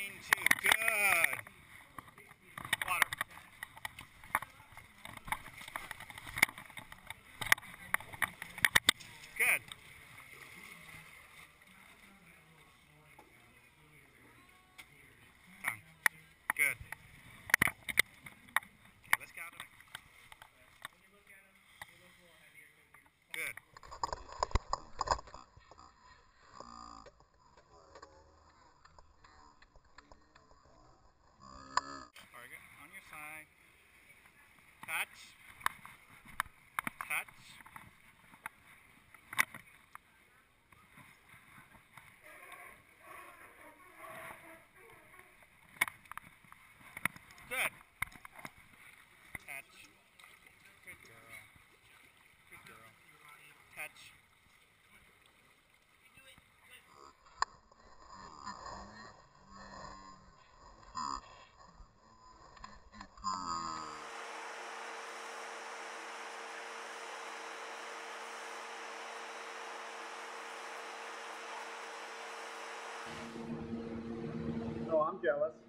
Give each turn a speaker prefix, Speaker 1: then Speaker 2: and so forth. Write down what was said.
Speaker 1: Green 2. Good. Water. Good. Tongue. Good. Okay, let's go out of there. Good. Target on your side. Touch. Touch. Good. Touch. Good girl. Good girl. Touch.
Speaker 2: No, I'm jealous.